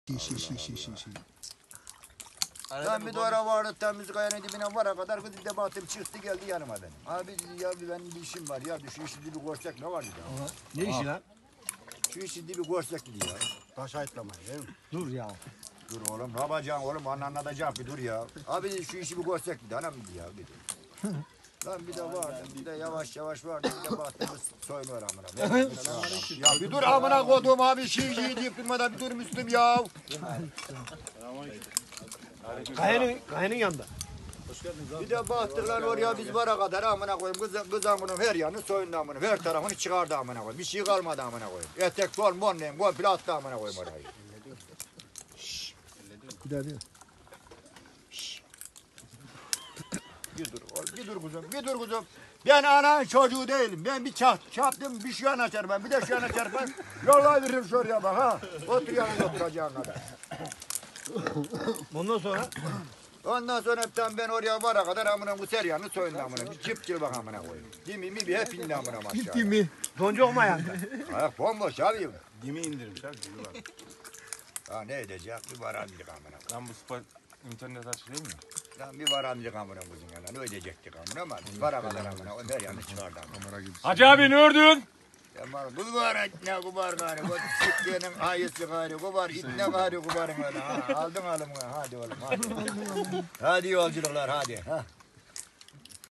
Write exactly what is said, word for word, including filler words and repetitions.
Şi şi şi şi şi. Ben bir duvara vardı temiz kayanın dibine vara kadar kız bir de baktım çıktı geldi yanıma benim. Abi dedi ya benim bir işim var ya şu işi bir görsek ne var dedi. Ne işi lan? Şu işi bir görsek dedi ya. Taş ayıtlamayın değil mi? Dur ya. Dur oğlum ne yapacaksın oğlum bana anlatacak bir dur ya. Abi dedi, şu işi bir görsek dedi anam dedi ya dedi. Lan bir de vardım bir de yavaş yavaş vardım bir de baktım soyun var amına. Ya bir dur amına koduğum abi şiir şiir deyip durmadan bir dur Müslüm ya. Kayanın, kayanın yanında. Bir de baktılar oraya biz vara kadar amına koyayım kız, kız amına her yanı soyundu amına her tarafını çıkardı amına koyayım bir şey kalmadı amına koyayım etek sol monleyim komple attı amına koyayım orayı. Bir daha diyor. Bir dur oğlum bir dur kuzum bir dur kuzum ben ananın çocuğu değilim ben bir çap, çaptım bir şu yana çarpar bir de şu yana çarpar yolla veririm şuraya bak ha otur yanında oturacağın kadar. Ondan sonra Ondan sonra hepten ben oraya vara kadar amına bu seryanı soyundu amına. Bir çift kil bak amına koyayım. Dimi mi bir hep indi amına aşağıya. gitti mi? Donca olma ayağında. Ayak bomboş abi. Dimi indirmiş abi. Dimi var. Ha ne edecek bir varamcık amına. Lan bu spor internet açık değil mi? Lan bir varamcık amına kuzun yana. Ne ödeyecektik amına ama biz vara kadar amına. O seryanı çıkardı amına. Hacı abi ne ördün? Ama bu var ne bu var gari. Bu siktiğinin ayısı gari. Bu var itne gari bu var öyle. Ha, aldın alım hadi oğlum hadi. Hadi yolculuklar hadi. Ha.